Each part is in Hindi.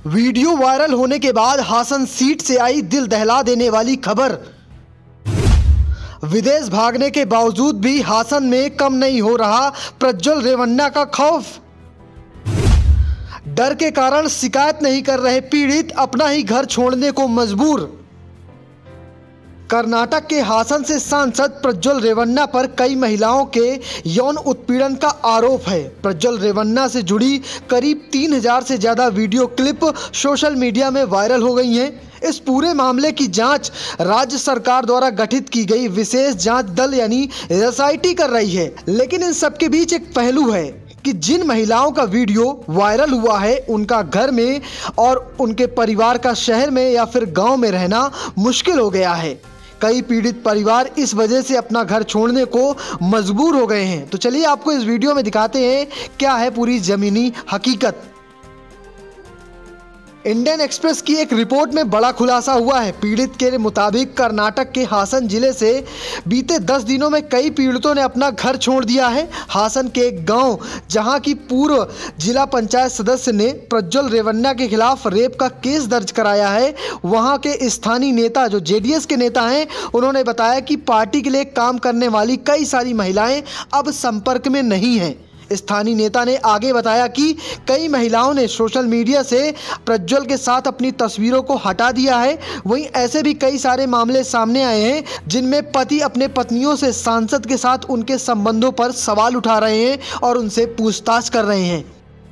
वीडियो वायरल होने के बाद हासन सीट से आई दिल दहला देने वाली खबर। विदेश भागने के बावजूद भी हासन में कम नहीं हो रहा प्रज्वल रेवन्ना का खौफ। डर के कारण शिकायत नहीं कर रहे पीड़ित अपना ही घर छोड़ने को मजबूर। कर्नाटक के हासन से सांसद प्रज्वल रेवन्ना पर कई महिलाओं के यौन उत्पीड़न का आरोप है। प्रज्वल रेवन्ना से जुड़ी करीब 3000 से ज़्यादा वीडियो क्लिप सोशल मीडिया में वायरल हो गई हैं। इस पूरे मामले की जांच राज्य सरकार द्वारा गठित की गई विशेष जांच दल यानी SIT कर रही है। लेकिन इन सबके बीच एक पहलू है कि जिन महिलाओं का वीडियो वायरल हुआ है उनका घर में और उनके परिवार का शहर में या फिर गांव में रहना मुश्किल हो गया है। कई पीड़ित परिवार इस वजह से अपना घर छोड़ने को मजबूर हो गए हैं। तो चलिए आपको इस वीडियो में दिखाते हैं क्या है पूरी ज़मीनी हकीकत। इंडियन एक्सप्रेस की एक रिपोर्ट में बड़ा खुलासा हुआ है। पीड़ित के मुताबिक कर्नाटक के हासन जिले से बीते 10 दिनों में कई पीड़ितों ने अपना घर छोड़ दिया है। हासन के एक गांव जहां की पूर्व जिला पंचायत सदस्य ने प्रज्वल रेवन्ना के खिलाफ रेप का केस दर्ज कराया है। वहां के स्थानीय नेता जो JDS के नेता हैं, उन्होंने बताया कि पार्टी के लिए काम करने वाली कई सारी महिलाएं अब संपर्क में नहीं हैं। स्थानीय नेता ने आगे बताया कि कई महिलाओं ने सोशल मीडिया से प्रज्वल के साथ अपनी तस्वीरों को हटा दिया है। वहीं ऐसे भी कई सारे मामले सामने आए हैं जिनमें पति अपने पत्नियों से सांसद के साथ उनके संबंधों पर सवाल उठा रहे हैं और उनसे पूछताछ कर रहे हैं।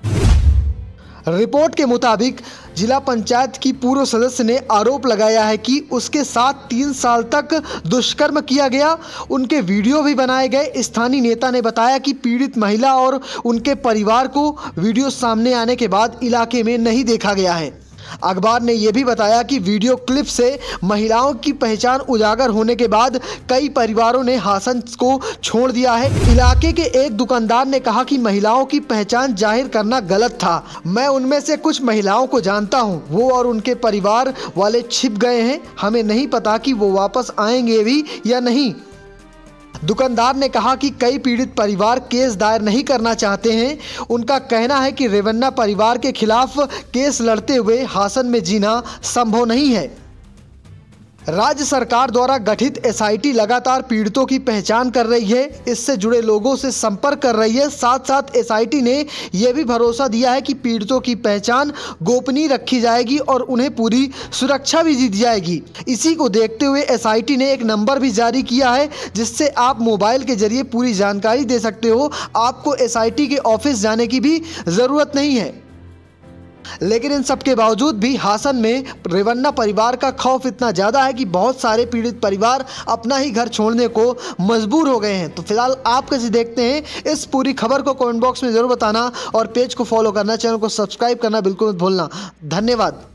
रिपोर्ट के मुताबिक जिला पंचायत की पूर्व सदस्य ने आरोप लगाया है कि उसके साथ 3 साल तक दुष्कर्म किया गया। उनके वीडियो भी बनाए गए। स्थानीय नेता ने बताया कि पीड़ित महिला और उनके परिवार को वीडियो सामने आने के बाद इलाके में नहीं देखा गया है। अखबार ने यह भी बताया कि वीडियो क्लिप से महिलाओं की पहचान उजागर होने के बाद कई परिवारों ने हासन को छोड़ दिया है। इलाके के एक दुकानदार ने कहा कि महिलाओं की पहचान जाहिर करना गलत था। मैं उनमें से कुछ महिलाओं को जानता हूं, वो और उनके परिवार वाले छिप गए हैं। हमें नहीं पता कि वो वापस आएंगे भी या नहीं। दुकानदार ने कहा कि कई पीड़ित परिवार केस दायर नहीं करना चाहते हैं। उनका कहना है कि रेवन्ना परिवार के खिलाफ केस लड़ते हुए हासन में जीना संभव नहीं है। राज्य सरकार द्वारा गठित SIT लगातार पीड़ितों की पहचान कर रही है, इससे जुड़े लोगों से संपर्क कर रही है। साथ साथ SIT ने यह भी भरोसा दिया है कि पीड़ितों की पहचान गोपनीय रखी जाएगी और उन्हें पूरी सुरक्षा भी दी जाएगी। इसी को देखते हुए SIT ने एक नंबर भी जारी किया है जिससे आप मोबाइल के जरिए पूरी जानकारी दे सकते हो। आपको SIT के ऑफिस जाने की भी ज़रूरत नहीं है। लेकिन इन सब के बावजूद भी हासन में रेवन्ना परिवार का खौफ इतना ज़्यादा है कि बहुत सारे पीड़ित परिवार अपना ही घर छोड़ने को मजबूर हो गए हैं। तो फिलहाल आप कैसे देखते हैं इस पूरी खबर को कमेंट बॉक्स में ज़रूर बताना और पेज को फॉलो करना, चैनल को सब्सक्राइब करना बिल्कुल मत भूलना। धन्यवाद।